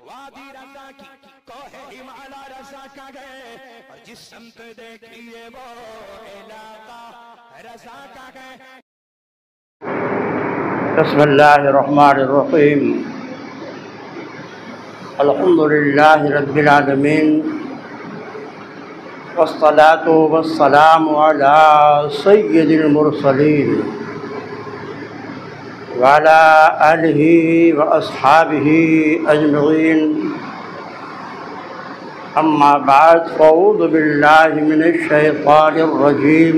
وادی رضا کی کوہ ہمالا رضا کا گئے اور جس سمت دیکھیے وہ علاقہ رضا کا گئے. بسم اللہ الرحمن الرحیم. الحمدللہ رب العالمین والصلاة والسلام علی سید المرسلین وعلی آلہ واصحابہ اجمعین. اما بعد فاعوذ باللہ من الشیطان الرجیم.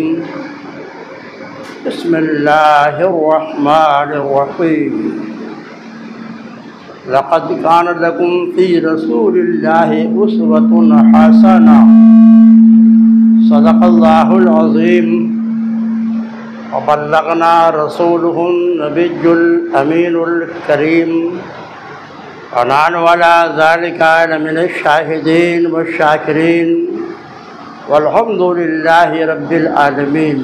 بسم اللہ الرحمن الرحیم. لقد كان لكم في رسول الله أسوة حسنة. صدق الله العظيم. وبلغنا رسوله النبي الأمين الكريم. ونحن على ذلك من الشاهدين والشاكرين. والحمد لله رب العالمين.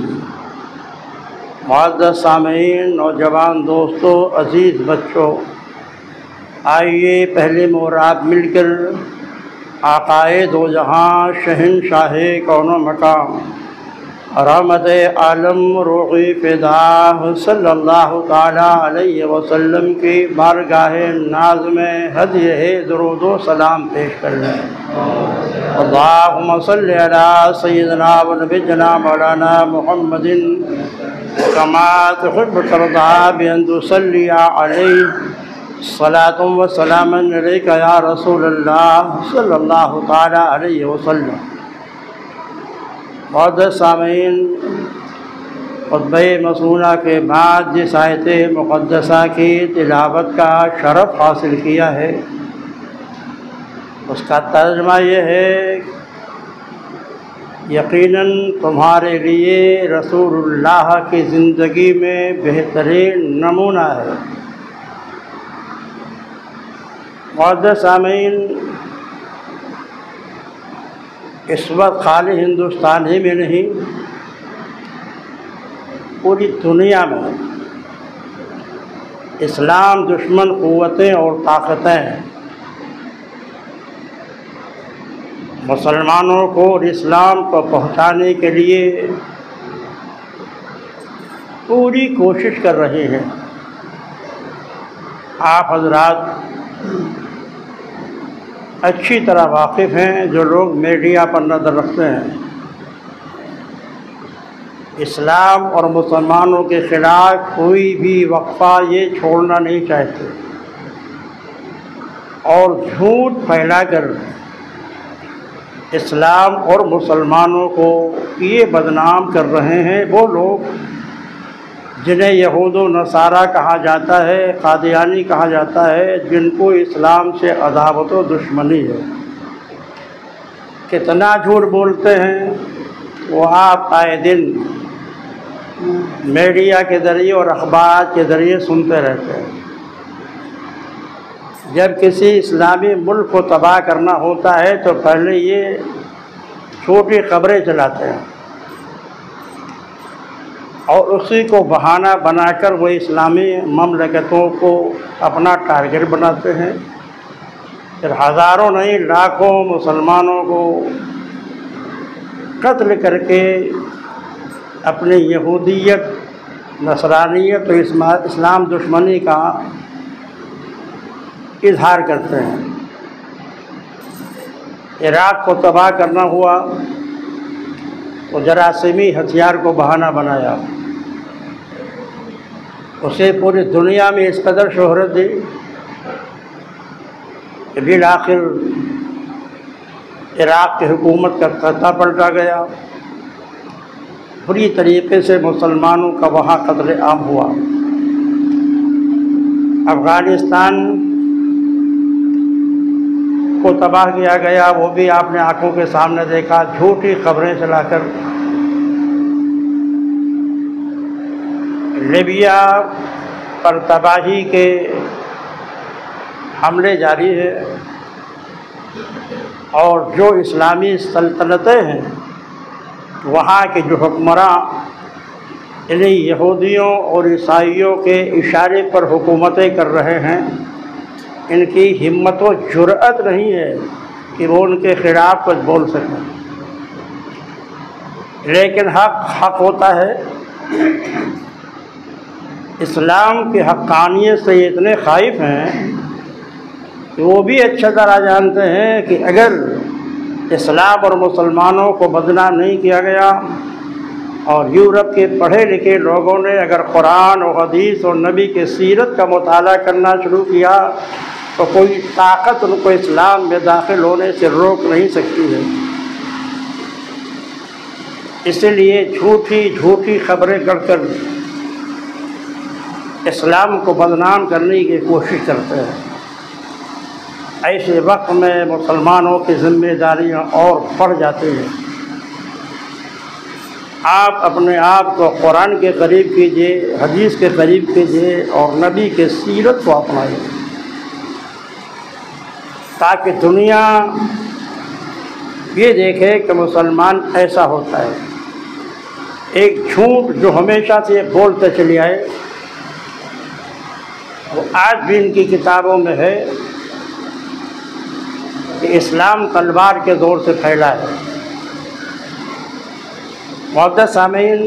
معزز سامعین، نوجوان دوستو، عزیز بچوں، آئیے پہلے موراب مل کر آقائے دو جہاں شہنشاہ کون و مقام رحمت عالم روح فدا صلی اللہ تعالی علیہ وسلم کی بارگاہ ناز میں ہدیہ درود و سلام پیش کر لیں. اللہم صلی علی سیدنا و نبینا مولانا محمد کما تحب ترضا بأن تصلی علیہ صلاۃ و سلام علیک یا رسول اللہ صلی اللہ تعالی علیہ وسلم. معزز سامعین، خطبہ مسنونہ کے بعد جس آیت مقدسہ کی تلاوت کا شرف حاصل کیا ہے، اس کا ترجمہ یہ ہے: یقیناً تمہارے لیے رسول اللہ کی زندگی میں بہترین نمونہ ہے. معزز سامعین، اس وقت خالی ہندوستان ہی میں نہیں، پوری دنیا میں اسلام دشمن قوتیں اور طاقتیں مسلمانوں کو اور اسلام کو پہنچانے کے لیے پوری کوشش کر رہے ہیں. آپ حضرات اچھی طرح واقف ہیں، جو لوگ میڈیا پر نظر رکھتے ہیں، اسلام اور مسلمانوں کے خلاف کوئی بھی وقفہ یہ چھوڑنا نہیں چاہتے اور جھوٹ پھیلا کر اسلام اور مسلمانوں کو یہ بدنام کر رہے ہیں. وہ لوگ جنہیں یہود و نصارہ کہا جاتا ہے، قادیانی کہا جاتا ہے، جن کو اسلام سے عداوت و دشمنی ہے، کتنا جھوٹ بولتے ہیں وہ آپ آئے دن میڈیا کے ذریعے اور اخبارات کے ذریعے سنتے رہتے ہیں. جب کسی اسلامی ملک کو تباہ کرنا ہوتا ہے تو پہلے یہ چھوٹی خبریں چلاتے ہیں اور اسی کو بہانہ بنا کر وہ اسلامی مملکتوں کو اپنا ٹارگٹ بناتے ہیں. پھر ہزاروں نہیں لاکھوں مسلمانوں کو قتل کر کے اپنی یہودیت، نصرانیت اور اسلام دشمنی کا اظہار کرتے ہیں. عراق کو تباہ کرنا ہوا تو جراثیمی ہتھیار کو بہانہ بنایا، اسے پوری دنیا میں اس قدر شہرت دی کہ بالآخر عراق کی حکومت کا خطہ پلٹا گیا. بری طریقے سے مسلمانوں کا وہاں قتل عام ہوا. افغانستان کو تباہ کیا گیا، وہ بھی آپ نے آنکھوں کے سامنے دیکھا، جھوٹی خبریں چلا کر. لیبیا پر تباہی کے حملے جاری ہے اور جو اسلامی سلطنتیں ہیں وہاں کے جو حکمراں انہیں یہودیوں اور عیسائیوں کے اشارے پر حکومتیں کر رہے ہیں، ان کی ہمت و جرأت نہیں ہے کہ وہ ان کے خلاف کچھ بول سکیں، لیکن حق ہوتا ہے۔ اسلام کی حقانیت سے یہ اتنے خائف ہیں کہ وہ بھی اچھا طرح جانتے ہیں کہ اگر اسلام اور مسلمانوں کو بدنام نہیں کیا گیا اور یورپ کے پڑھے لکھے لوگوں نے اگر قرآن و حدیث اور نبی کے سیرت کا مطالعہ کرنا شروع کیا تو کوئی طاقت ان کو اسلام میں داخل ہونے سے روک نہیں سکتی ہے۔ اسی لیے جھوٹی خبریں گڑھ کر اسلام کو بدنام کرنے کی کوشش کرتے ہیں۔ ایسے وقت میں مسلمانوں کی ذمہ داریاں اور بڑھ جاتی ہیں۔ آپ اپنے آپ کو قرآن کے قریب کیجیے، حدیث کے قریب کیجیے اور نبی کے سیرت کو اپنائیے، تاکہ دنیا یہ دیکھے کہ مسلمان ایسا ہوتا ہے۔ ایک جھوٹ جو ہمیشہ سے بولتے چلے آئے وہ آج بھی ان کی کتابوں میں ہے کہ اسلام تلوار کے دور سے پھیلا ہے۔ معزز سامعین،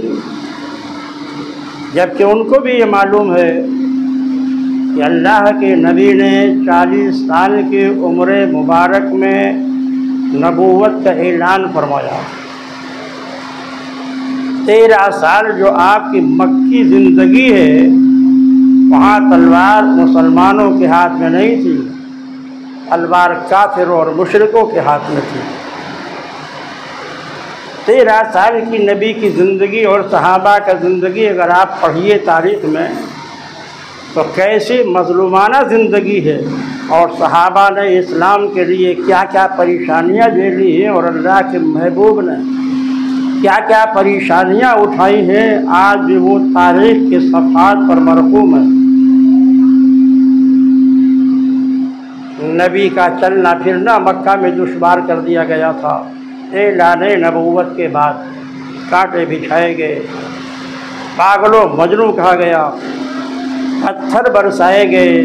جبکہ ان کو بھی یہ معلوم ہے کہ اللہ کے نبی نے 40 سال کی عمر مبارک میں نبوت کا اعلان فرمایا۔ 13 سال جو آپ کی مکی زندگی ہے وہاں تلوار مسلمانوں کے ہاتھ میں نہیں تھی، تلوار کافروں اور مشرکوں کے ہاتھ میں تھی۔ 13 سال کی نبی کی زندگی اور صحابہ کا زندگی اگر آپ پڑھیے تاریخ میں تو کیسی مظلومانہ زندگی ہے، اور صحابہ نے اسلام کے لیے کیا کیا پریشانیاں جھیلی ہیں اور اللہ کے محبوب نے کیا کیا پریشانیاں اٹھائی ہیں، آج بھی وہ تاریخ کے صفحات پر مرقوم ہے۔ نبی کا چلنا پھرنا مکہ میں دشوار کر دیا گیا تھا۔ اعلان نبوت کے بعد کانٹے بچھائے گئے، پاگل و مجنوں کہا گیا، پتھر برسائے گئے۔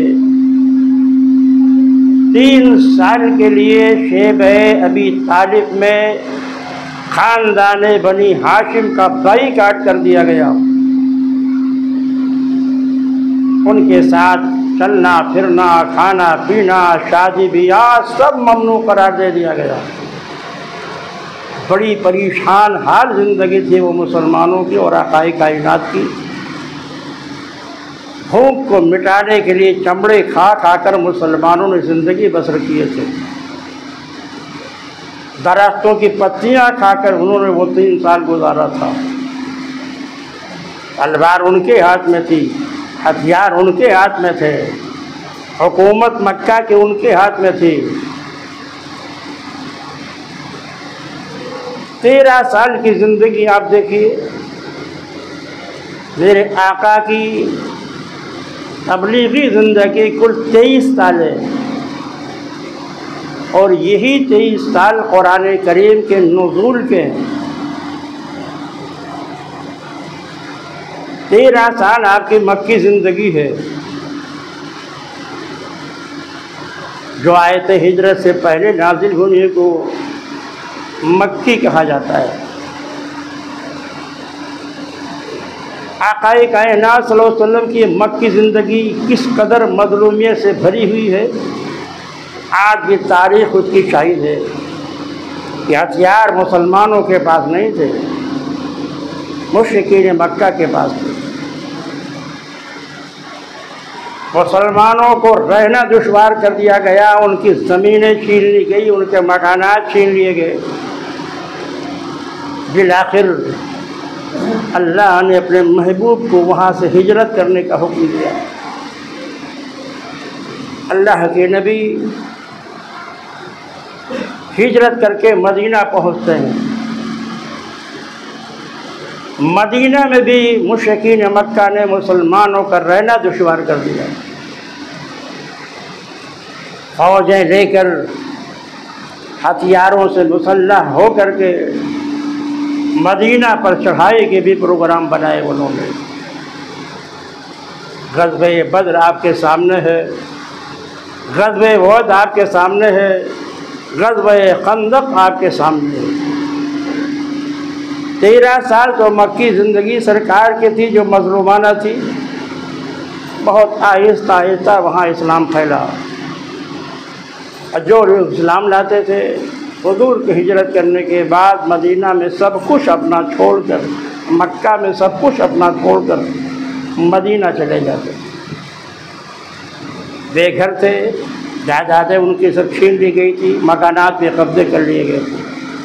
3 سال کے لیے شیبہ ابی طالب میں خاندان بنی ہاشم کا بائی کاٹ کر دیا گیا۔ ان کے ساتھ چلنا پھرنا، کھانا پینا، شادی بیاہ سب ممنوع قرار دے دیا گیا۔ بڑی پریشان حال زندگی تھی وہ مسلمانوں کی اور آقائے کائنات کی۔ بھوک کو مٹانے کے لیے چمڑے کھا کھا کر مسلمانوں نے زندگی بسر کیے تھے۔ درختوں کی پتیاں کھا کر انہوں نے وہ 3 سال گزارا تھا۔ تلوار ان کے ہاتھ میں تھی، ہتھیار ان کے ہاتھ میں تھے، حکومت مکہ کی ان کے ہاتھ میں تھی۔ 13 سال کی زندگی آپ دیکھیے، میرے آقا کی تبلیغی زندگی کل 23 سال ہے، اور یہی 23 سال قرآن کریم کے نزول کے ہیں۔ 13 سال آپ کی مکی زندگی ہے، جو آیت ہجرت سے پہلے نازل ہونے کو مکی کہا جاتا ہے۔ آقا کائنات صلی اللہ علیہ وسلم کی مکی زندگی کس قدر مظلومیت سے بھری ہوئی ہے، آج بھی تاریخ اس کی شاہد ہے کہ ہتھیار مسلمانوں کے پاس نہیں تھے، مشرکین مکہ کے پاس تھے۔ مسلمانوں کو رہنا دشوار کر دیا گیا، ان کی زمینیں چھین لی گئی، ان کے مکانات چھین لیے گئے۔ بالآخر اللہ نے اپنے محبوب کو وہاں سے ہجرت کرنے کا حکم دیا۔ اللہ کے نبی ہجرت کر کے مدینہ پہنچتے ہیں۔ مدینہ میں بھی مشرکین مکہ نے مسلمانوں کا رہنا دشوار کر دیا۔ فوجیں لے کر ہتھیاروں سے مسلح ہو کر کے مدینہ پر چڑھائی کے بھی پروگرام بنائے انہوں نے۔ غزوہ بدر آپ کے سامنے ہے، غزوہ احد آپ کے سامنے ہے، غزوہ خندق آپ کے سامنے ہے۔ 13 سال تو مکی زندگی سرکار کی تھی جو مظلومانہ تھی، بہت آہستہ آہستہ وہاں اسلام پھیلا، اور جو لوگ اسلام لاتے تھے حضور کی ہجرت کرنے کے بعد مدینہ میں سب کچھ اپنا چھوڑ کر، مکہ میں سب کچھ اپنا چھوڑ کر مدینہ چلے جاتے، بے گھر تھے، جائیدادیں ان کی سب چھین لی گئی تھی، مکانات پہ قبضے کر لیے گئے تھے۔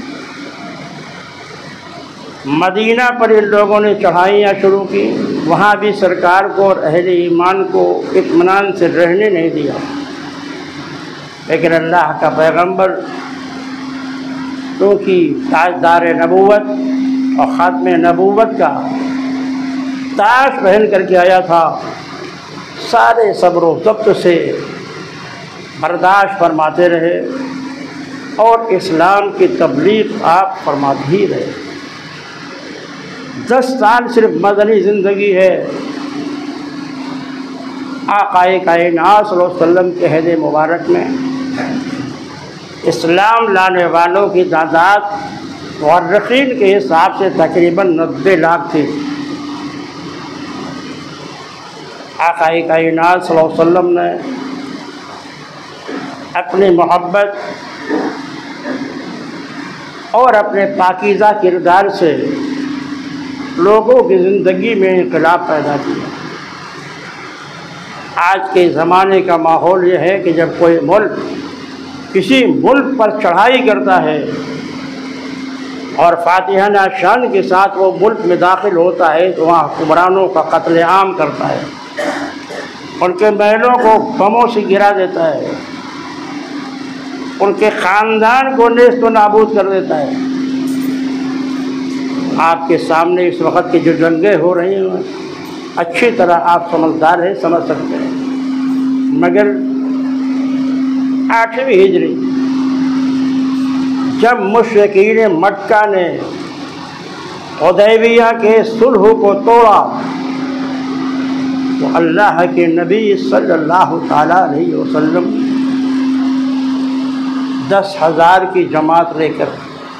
مدینہ پر ان لوگوں نے چڑھائیاں شروع کی، وہاں بھی سرکار کو اور اہل ایمان کو اطمینان سے رہنے نہیں دیا، لیکن اللہ کا پیغمبر کیونکہ تاجدار نبوت اور خاتم نبوت کا تاج پہن کر کے آیا تھا، سارے صبر و ضبط سے برداشت فرماتے رہے اور اسلام کی تبلیغ آپ فرماتے ہی رہے۔ 10 سال صرف مدنی زندگی ہے، آقائے کائنات صلی اللہ علیہ وسلم کے عہد مبارک میں اسلام لانے والوں کی تعداد مورخین کے حساب سے تقریباً 90 لاکھ تھی۔ آقائے کائنات صلی اللہ علیہ وسلم نے اپنی محبت اور اپنے پاکیزہ کردار سے لوگوں کی زندگی میں انقلاب پیدا کیا۔ آج کے زمانے کا ماحول یہ ہے کہ جب کوئی ملک کسی ملک پر چڑھائی کرتا ہے اور فاتحانہ شان کے ساتھ وہ ملک میں داخل ہوتا ہے تو وہاں حکمرانوں کا قتل عام کرتا ہے، ان کے محلوں کو بموں سے گرا دیتا ہے، ان کے خاندان کو نیست و نابود کر دیتا ہے۔ آپ کے سامنے اس وقت کی جو جنگیں ہو رہی ہیں اچھی طرح آپ سمجھدار ہیں، سمجھ سکتے ہیں، مگر 8ویں ہجری جب مشرکین مکہ نے حدیبیہ کے صلح کو توڑا تو اللہ کے نبی صلی اللہ تعالیٰ علیہ وسلم 10,000 کی جماعت لے کر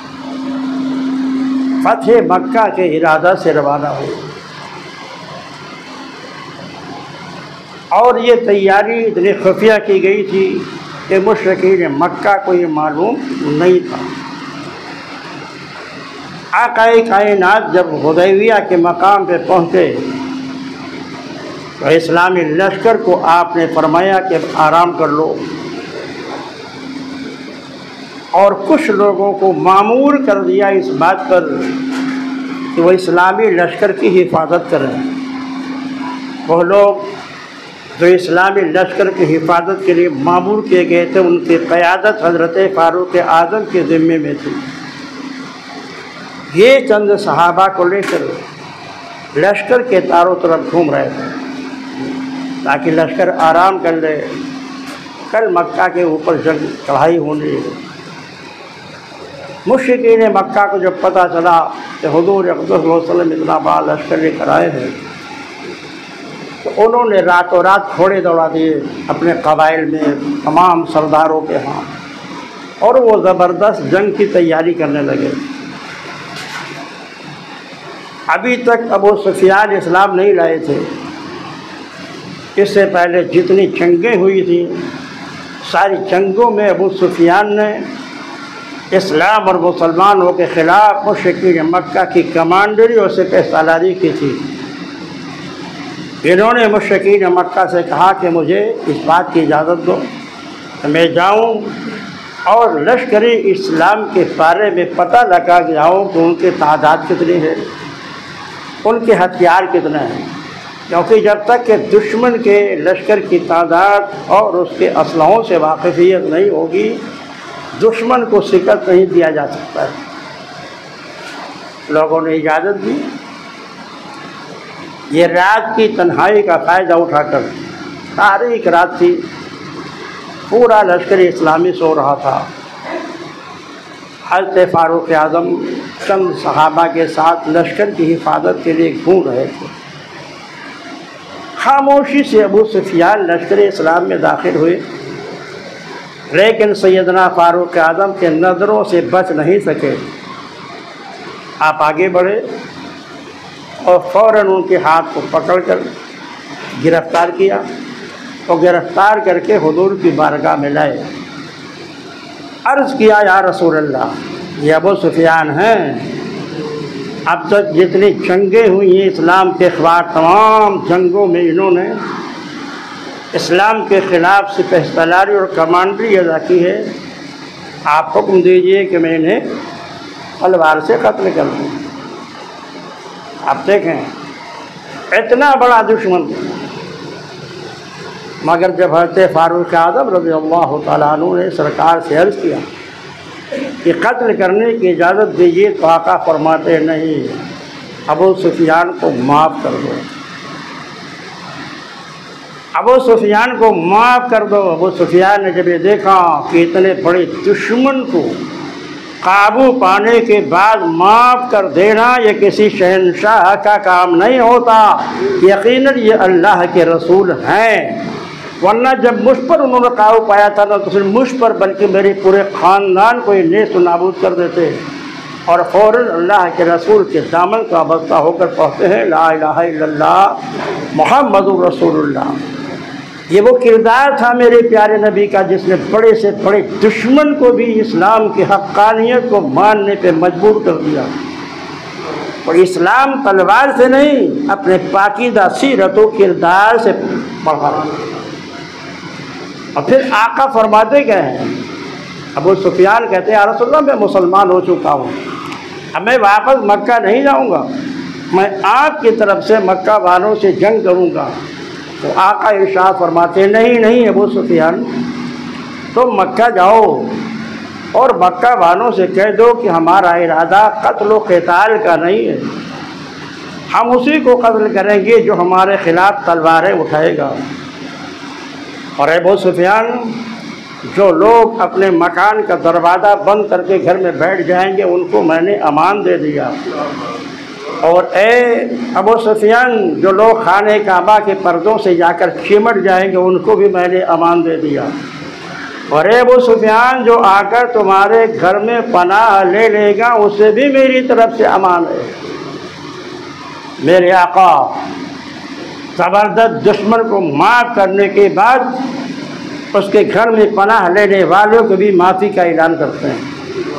فتح مکہ کے ارادہ سے روانہ ہوئے، اور یہ تیاری اتنی خفیہ کی گئی تھی کہ مشرکین مکہ کو یہ معلوم نہیں تھا۔ آقائے کائنات جب حدیبیہ کے مقام پہ پہنچے تو اسلامی لشکر کو آپ نے فرمایا کہ آرام کر لو، اور کچھ لوگوں کو مامور کر دیا اس بات پر کہ وہ اسلامی لشکر کی حفاظت کریں۔ وہ لوگ جو اسلامی لشکر کی حفاظت کے لیے مامور کیے گئے تھے ان کی قیادت حضرت فاروق اعظم کے ذمے میں تھی۔ یہ چند صحابہ کو لے کر لشکر کے چاروں طرف گھوم رہے تھے تاکہ لشکر آرام کر لے، کل مکہ کے اوپر جنگ چڑھائی ہونے لگی۔ مشرکین مکہ کو جب پتہ چلا کہ حضور اقدس صلی اللہ علیہ وسلم اتنا بڑا لشکر لے کر آئے ہیں تو انہوں نے راتوں رات گھوڑے دوڑا دیے اپنے قبائل میں تمام سرداروں کے ہاں، اور وہ زبردست جنگ کی تیاری کرنے لگے۔ ابھی تک ابو سفیان اسلام نہیں لائے تھے، اس سے پہلے جتنی جنگیں ہوئی تھیں ساری جنگوں میں ابو سفیان نے اسلام اور مسلمانوں کے خلاف مشرکین مکہ کی کمانڈری اور سپہ سالاری کی تھی۔ انہوں نے مشرکین مکہ سے کہا کہ مجھے اس بات کی اجازت دو کہ میں جاؤں اور لشکری اسلام کے بارے میں پتہ لگا کے آؤں کہ ان کی تعداد کتنی ہے، ان کے ہتھیار کتنے ہیں، کیونکہ جب تک کہ دشمن کے لشکر کی تعداد اور اس کے اسلحوں سے واقفیت نہیں ہوگی دشمن کو شکست نہیں دیا جا سکتا ہے۔ لوگوں نے اجازت دی۔ یہ رات کی تنہائی کا فائدہ اٹھا کر، تاریک رات تھی، پورا لشکر اسلامی سو رہا تھا، حضرت فاروق اعظم چند صحابہ کے ساتھ لشکر کی حفاظت کے لیے گھوم رہے تھے۔ خاموشی سے ابو سفیان لشکر اسلام میں داخل ہوئے لیکن سیدنا فاروق اعظم کے نظروں سے بچ نہیں سکے۔ آپ آگے بڑھے اور فوراً ان کے ہاتھ کو پکڑ کر گرفتار کیا اور گرفتار کر کے حضور کی بارگاہ میں لائے۔ عرض کیا یا رسول اللہ، یہ ابو سفیان ہیں، اب تک جتنی جنگیں ہوئی ہیں اسلام کے خلاف تمام جنگوں میں انہوں نے اسلام کے خلاف سپہ سالاری اور کمانڈری ادا کی ہے، آپ حکم دیجئے کہ میں انہیں تلوار سے قتل کر دوں۔ آپ دیکھیں اتنا بڑا دشمن، مگر جب حضرت فاروق اعظم رضی اللہ تعالیٰ عنہ نے سرکار سے عرض کیا کہ قتل کرنے کی اجازت دیجیے تو آقا فرماتے نہیں، ابو سفیان کو معاف کر دو، ابو سفیان کو معاف کر دو۔ ابو سفیان نے جب یہ دیکھا کہ اتنے بڑے دشمن کو قابو پانے کے بعد معاف کر دینا یہ کسی شہنشاہ کا کام نہیں ہوتا، یقیناً یہ اللہ کے رسول ہیں، ورنہ جب مجھ پر انہوں نے قابو پایا تھا نہ تو صرف مجھ پر بلکہ میرے پورے خاندان کو یہ نیست و نابود کر دیتے، اور فوراً اللہ کے رسول کے دامن کا وابستہ ہو کر پڑھتے ہیں لا الہ الا اللہ محمد رسول اللہ۔ یہ وہ کردار تھا میرے پیارے نبی کا جس نے بڑے سے بڑے دشمن کو بھی اسلام کی حقانیت کو ماننے پہ مجبور کر دیا، اور اسلام تلوار سے نہیں اپنے پاکیزہ سیرت و کردار سے پڑھا۔ اور پھر آقا فرماتے گئے ہیں، ابو سفیان کہتے ہیں یا رسول اللہ میں مسلمان ہو چکا ہوں، اب میں واپس مکہ نہیں جاؤں گا، میں آپ کی طرف سے مکہ والوں سے جنگ کروں گا۔ تو آقا ارشاد فرماتے نہیں ابو سفیان، تم مکہ جاؤ اور مکہ والوں سے کہہ دو کہ ہمارا ارادہ قتل و قتال کا نہیں ہے، ہم اسی کو قتل کریں گے جو ہمارے خلاف تلواریں اٹھائے گا۔ اور ابو سفیان، جو لوگ اپنے مکان کا دروازہ بند کر کے گھر میں بیٹھ جائیں گے ان کو میں نے امان دے دیا، اور اے ابو سفیان جو لوگ خانہ کعبہ کے پردوں سے جا کر چمٹ جائیں گے ان کو بھی میں نے امان دے دیا، اور اے ابو سفیان جو آ کر تمہارے گھر میں پناہ لے لے گا اسے بھی میری طرف سے امان ہے۔ میرے آقا زبردست دشمن کو معاف کرنے کے بعد اس کے گھر میں پناہ لینے والوں کو بھی معافی کا اعلان کرتے ہیں۔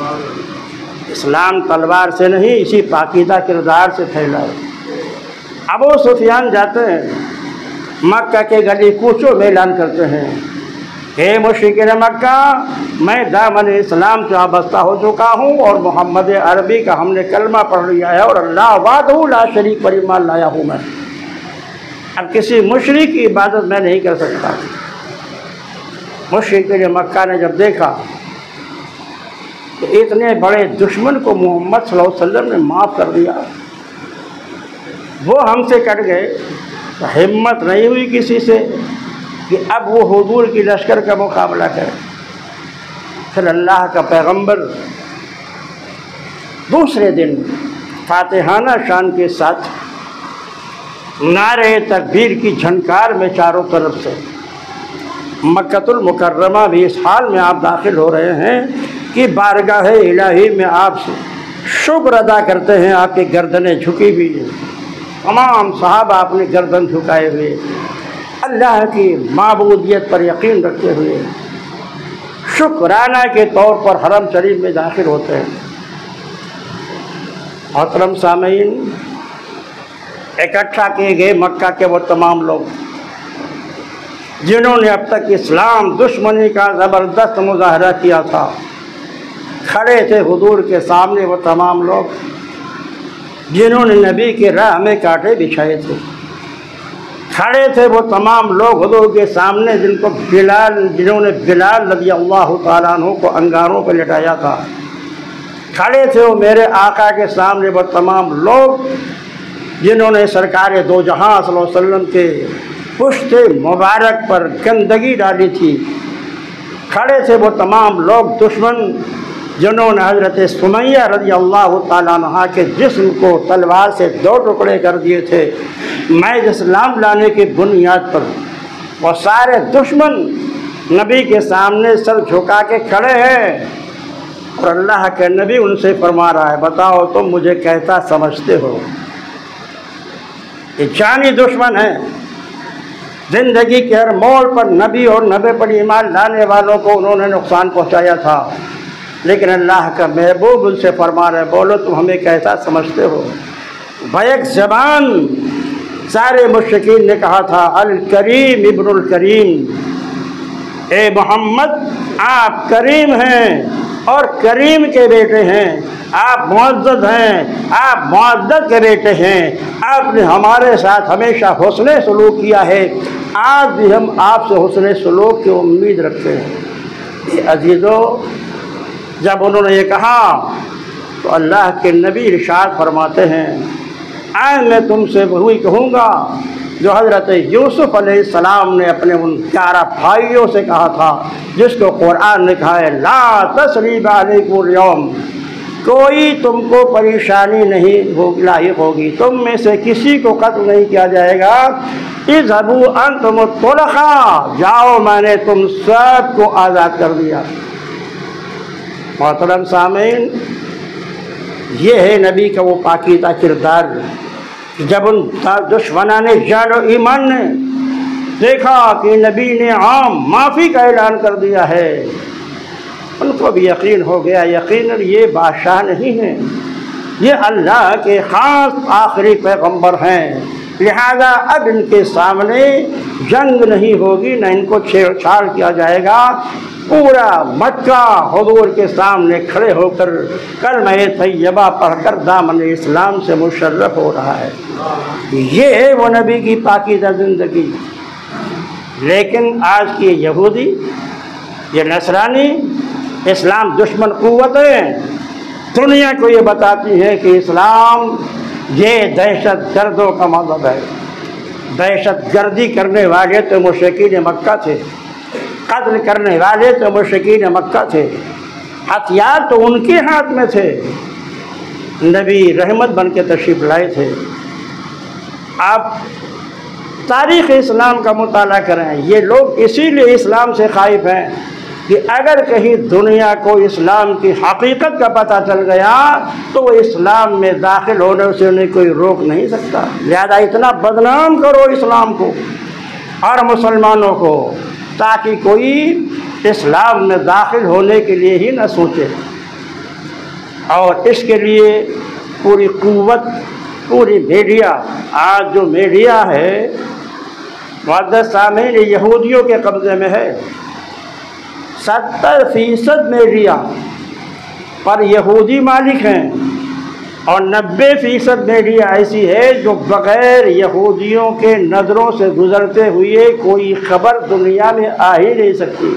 اسلام تلوار سے نہیں اسی پاکیزہ کردار سے پھیلا ہے۔ ابو سفیان جاتے ہیں مکہ کے گلی کوچوں میں اعلان کرتے ہیں، اے مشرکین مکہ، میں دامن اسلام سے وابستہ ہو چکا ہوں اور محمد عربی کا ہم نے کلمہ پڑھ لیا ہے اور اللہ وحدہ لا شریک پر ایمان لایا ہوں، میں اب کسی مشرک کی عبادت میں نہیں کر سکتا۔ مشرکین مکہ نے جب دیکھا کہ اتنے بڑے دشمن کو محمد صلی اللہ علیہ وسلم نے معاف کر دیا، وہ ہم سے کٹ گئے، تو ہمت نہیں ہوئی کسی سے کہ اب وہ حضور کی لشکر کا مقابلہ کرے۔ پھر اللہ کا پیغمبر دوسرے دن فاتحانہ شان کے ساتھ نعرہ تکبیر کی جھنکار میں چاروں طرف سے مکۃ المکرمہ بھی اس حال میں آپ داخل ہو رہے ہیں کہ بارگاہ الہی میں آپ سے شکر ادا کرتے ہیں، آپ کی گردنیں جھکی ہوئی ہیں، تمام صحابہ اپنی گردن جھکائے ہوئے اللہ کی معبودیت پر یقین رکھتے ہوئے شکرانہ کے طور پر حرم شریف میں داخل ہوتے ہیں۔ محترم سامعین، اکٹھا کیے گئے مکہ کے وہ تمام لوگ جنہوں نے اب تک اسلام دشمنی کا زبردست مظاہرہ کیا تھا، کھڑے تھے حضور کے سامنے وہ تمام لوگ جنہوں نے نبی کے راہ میں کانٹے بچھائے تھے، کھڑے تھے وہ تمام لوگ حضور کے سامنے جنہوں نے بلال رضی اللہ تعالیٰ عنہ کو انگاروں پہ لٹایا تھا، کھڑے تھے وہ میرے آقا کے سامنے وہ تمام لوگ جنہوں نے سرکار دو جہاں صلی اللہ علیہ وسلم کے پشت مبارک پر گندگی ڈالی تھی، کھڑے تھے وہ تمام لوگ دشمن جنہوں نے حضرت سمیہ رضی اللہ تعالیٰ عنہ کے جسم کو تلوار سے 2 ٹکڑے کر دیے تھے محض اسلام لانے کی بنیاد پر، وہ سارے دشمن نبی کے سامنے سر جھکا کے کھڑے ہیں اور اللہ کے نبی ان سے فرما رہا ہے بتاؤ تم مجھے کیسا سمجھتے ہو؟ یہ جانی دشمن ہے، زندگی کے ہر موڑ پر نبی اور نبی پر ایمان لانے والوں کو انہوں نے نقصان پہنچایا تھا، لیکن اللہ کا محبوب ان سے فرما رہے بولو تم ہمیں کیسا سمجھتے ہو؟ بیک زبان سارے مشرکین نے کہا تھا الکریم ابن الکریم، اے محمد آپ کریم ہیں اور کریم کے بیٹے ہیں، آپ معزز ہیں، آپ معزز کے بیٹے ہیں، آپ نے ہمارے ساتھ ہمیشہ حسن سلوک کیا ہے، آج بھی ہم آپ سے حسن سلوک کی امید رکھتے ہیں۔ اے عزیزو، جب انہوں نے یہ کہا تو اللہ کے نبی ارشاد فرماتے ہیں آج میں تم سے وہی کہوں گا جو حضرت یوسف علیہ السلام نے اپنے ان 11 بھائیوں سے کہا تھا، جس کو قرآن نے کہا ہے لا تثریب علیکم اليوم، کوئی تم کو پریشانی نہیں لاحق ہوگی، تم میں سے کسی کو قتل نہیں کیا جائے گا، اذهبوا انتم الطلقاء، جاؤ میں نے تم سب کو آزاد کر دیا۔ محترم سامعین، یہ ہے نبی کا وہ پاکیزہ کردار۔ جب ان دشمنان جان و ایمان نے دیکھا کہ نبی نے عام معافی کا اعلان کر دیا ہے، ان کو بھی یقین ہو گیا یقیناً یہ بادشاہ نہیں ہیں، یہ اللہ کے خاص آخری پیغمبر ہیں، لہذا اب ان کے سامنے جنگ نہیں ہوگی، نہ ان کو چھیڑ چھاڑ کیا جائے گا۔ پورا مکہ حضور کے سامنے کھڑے ہو کر کلمہ طیبہ پڑھ کر دامن اسلام سے مشرف ہو رہا ہے۔ یہ ہے وہ نبی کی پاکیزہ زندگی۔ لیکن آج کی یہودی، یہ نصرانی، اسلام دشمن قوتیں دنیا کو یہ بتاتی ہیں کہ اسلام یہ دہشت گردوں کا مذہب ہے۔ دہشت گردی کرنے والے تو مشرکین مکہ تھے، قتل کرنے والے تو مشرکین مکہ تھے، ہتھیار تو ان کے ہاتھ میں تھے، نبی رحمت بن کے تشریف لائے تھے۔ آپ تاریخ اسلام کا مطالعہ کریں، یہ لوگ اسی لیے اسلام سے خائف ہیں کہ اگر کہیں دنیا کو اسلام کی حقیقت کا پتہ چل گیا تو وہ اسلام میں داخل ہونے سے انہیں کوئی روک نہیں سکتا، لہذا اتنا بدنام کرو اسلام کو اور مسلمانوں کو تاکہ کوئی اسلام میں داخل ہونے کے لیے ہی نہ سوچے۔ اور اس کے لیے پوری قوت، پوری میڈیا، آج جو میڈیا ہے معزز سامعین یہ یہودیوں کے قبضے میں ہے۔ 70% میڈیا پر یہودی مالک ہیں اور 90% میڈیا ایسی ہے جو بغیر یہودیوں کے نظروں سے گزرتے ہوئے کوئی خبر دنیا میں آ ہی نہیں سکتی۔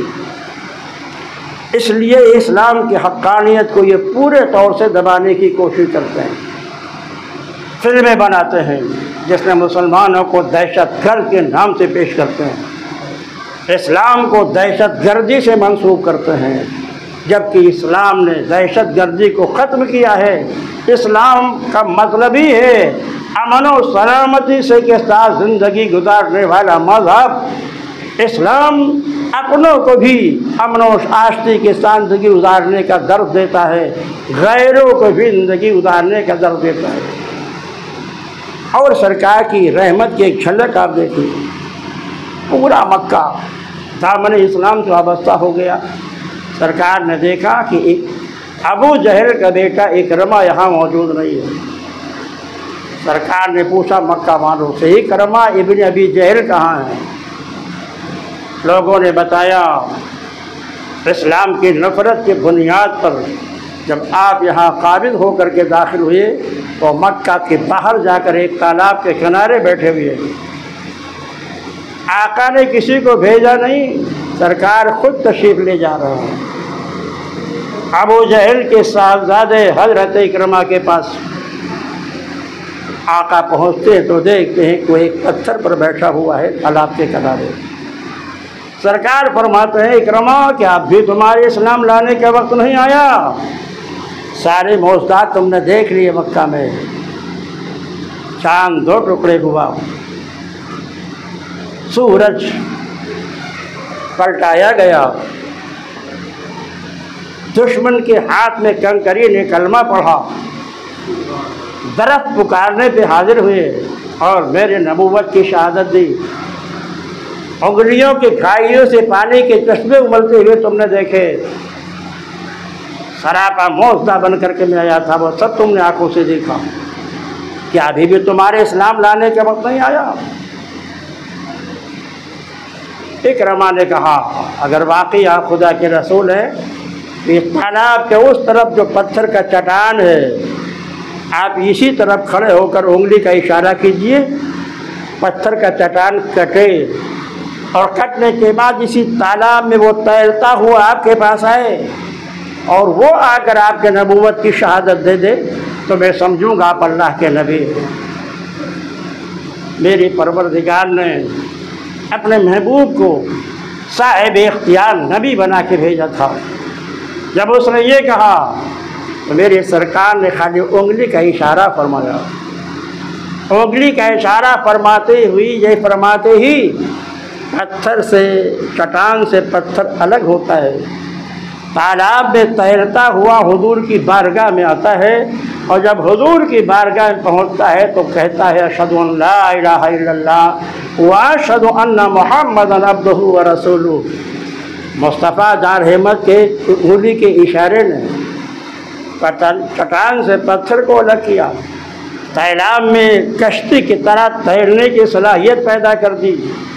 اس لیے اسلام کی حقانیت کو یہ پورے طور سے دبانے کی کوشش کرتے ہیں، فلمیں بناتے ہیں جس میں مسلمانوں کو دہشت گرد کے نام سے پیش کرتے ہیں، اسلام کو دہشت گردی سے منسوب کرتے ہیں، جبکہ اسلام نے دہشت گردی کو ختم کیا ہے۔ اسلام کا مطلب ہی ہے امن و سلامتی سے کے ساتھ زندگی گزارنے والا مذہب۔ اسلام اپنوں کو بھی امن و آشتی کے ساتھ زندگی گزارنے کا درس دیتا ہے، غیروں کو بھی زندگی گزارنے کا درس دیتا ہے۔ اور سرکار کی رحمت کی ایک جھلک آپ دیکھیں، پورا مکہ دامن اسلام سے وابستہ ہو گیا۔ سرکار نے دیکھا کہ ابو جہل کا بیٹا اکرمہ یہاں موجود نہیں ہے۔ سرکار نے پوچھا مکہ والوں سے اکرمہ ابن ابی جہل کہاں ہے؟ لوگوں نے بتایا اسلام کی نفرت کی بنیاد پر جب آپ یہاں قابض ہو کر کے داخل ہوئے تو مکہ کے باہر جا کر ایک تالاب کے کنارے بیٹھے ہوئے، آقا نے کسی کو بھیجا نہیں، سرکار خود تشریف لے جا رہا ہے۔ ابو جہل کے صاحبزادے حضرت اکرمہ کے پاس آقا پہنچتے ہیں تو دیکھتے ہیں کوئی ایک پتھر پر بیٹھا ہوا ہے تالاب کے کنارے۔ سرکار فرماتے ہیں اکرمہ کہ اب بھی تمہارے اسلام لانے کا وقت نہیں آیا، سارے معجزات تم نے دیکھ لیے مکہ میں، چاند 2 ٹکڑے ہوا، سورج پلٹایا گیا، دشمن کے ہاتھ میں کنکری نے کلمہ پڑھا، درخت پکارنے پہ حاضر ہوئے اور میرے نبوت کی شہادت دی، انگلیوں کی کھائیوں سے پانی کے چشمے ابلتے ہوئے تم نے دیکھے، سراپا موجودہ بن کر کے میں آیا تھا، وہ سب تم نے آنکھوں سے دیکھا، کیا ابھی بھی تمہارے اسلام لانے کا وقت نہیں آیا؟ اکرمہ نے کہا اگر واقعی آپ خدا کے رسول ہیں تو اس تالاب کے اس طرف جو پتھر کا چٹان ہے آپ اسی طرف کھڑے ہو کر انگلی کا اشارہ کیجئے، پتھر کا چٹان کٹے اور کٹنے کے بعد اسی تالاب میں وہ تیرتا ہوا آپ کے پاس آئے اور وہ آ کر آپ کے نبوت کی شہادت دے دے تو میں سمجھوں گا آپ اللہ کے نبی۔ میری پروردگار نے اپنے محبوب کو صاحب اختیار نبی بنا کے بھیجا تھا۔ جب اس نے یہ کہا تو میرے سرکار نے خالی انگلی کا اشارہ فرمایا، انگلی کا اشارہ فرماتے ہی پتھر سے، چٹان سے پتھر الگ ہوتا ہے، تالاب میں تیرتا ہوا حضور کی بارگاہ میں آتا ہے، اور جب حضور کی بارگاہ میں پہنچتا ہے تو کہتا ہے اشہد ان لا الہ الا اللہ واشہد ان محمدا عبدہ ورسولہ۔ مصطفیٰ جان احمد کے انگلی کے اشارے نے چٹان سے پتھر کو الگ کیا، تالاب میں کشتی کی طرح تیرنے کی صلاحیت پیدا کر دی،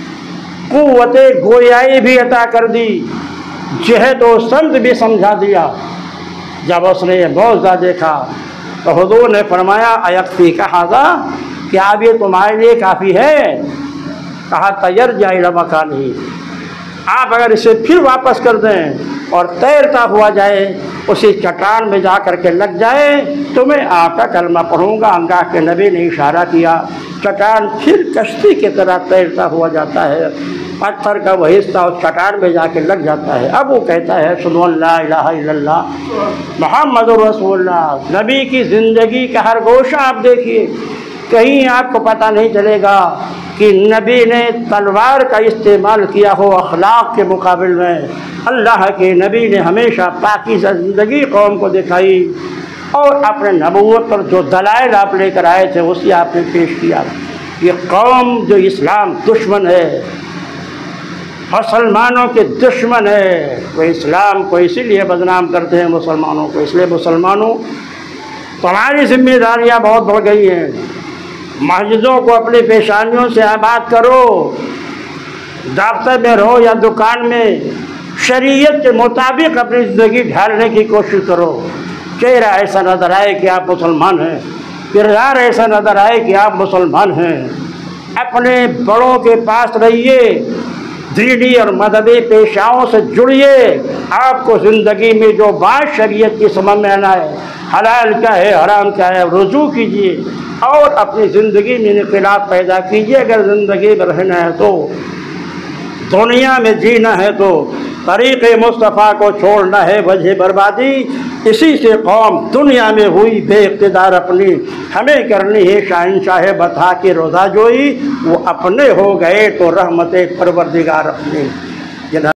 قوت گویائی بھی عطا کر دی، جہد و سمت بھی سمجھا دیا۔ جب اس نے یہ معجزہ دیکھا تو حضور نے فرمایا ایکفیک ھذا، کیا اب یہ تمہارے لیے کافی ہے؟ کہا تیرجع الی مکانہ، آپ اگر اسے پھر واپس کر دیں اور تیرتا ہوا جائے اسی چٹان میں جا کر کے لگ جائے تو میں آپ کا کلمہ پڑھوں گا۔ اللہ کے نبی نے اشارہ کیا، چٹان پھر کشتی کی طرح تیرتا ہوا جاتا ہے، پتھر کا وہ حصہ اس چٹان میں جا کے لگ جاتا ہے۔ اب وہ کہتا ہے اشہد ان لا الہ الا اللہ محمد رسول اللہ۔ نبی کی زندگی کا ہر گوشہ آپ دیکھیے، کہیں آپ کو پتہ نہیں چلے گا کہ نبی نے تلوار کا استعمال کیا ہو اخلاق کے مقابل میں۔ اللہ کے نبی نے ہمیشہ پاکیزہ زندگی قوم کو دکھائی اور اپنے نبوت پر جو دلائل آپ لے کر آئے تھے اسی آپ نے پیش کیا۔ یہ قوم جو اسلام دشمن ہے، مسلمانوں کے دشمن ہے، وہ اسلام کو اسی لیے بدنام کرتے ہیں مسلمانوں کو۔ اس لیے مسلمانوں تمہاری ذمہ داریاں بہت بڑھ گئی ہیں، مسجدوں کو اپنی پیشانیوں سے آباد کرو، دفتر میں رہو یا دکان میں شریعت کے مطابق اپنی زندگی ڈھالنے کی کوشش کرو۔ چہرہ ایسا نظر آئے کہ آپ مسلمان ہیں، کردار ایسا نظر آئے کہ آپ مسلمان ہیں۔ اپنے بڑوں کے پاس رہیے، دینی اور مذہبی پیشاؤں سے جڑیے، آپ کو زندگی میں جو بات شریعت کی سمجھ میں آنا ہے، حلال کیا ہے حرام کیا ہے، رجوع کیجیے اور اپنی زندگی میں انقلاب پیدا کیجیے۔ اگر زندگی میں رہنا ہے تو، دنیا میں جینا ہے تو طریق مصطفیٰ کو چھوڑنا ہے وجہ بربادی۔ اسی سے قوم دنیا میں ہوئی بے اقتدار اپنی، ہمیں کرنی ہے شہنشاہ بطحا کی رضا جوئی، وہ اپنے ہو گئے تو رحمت پروردگار اپنی۔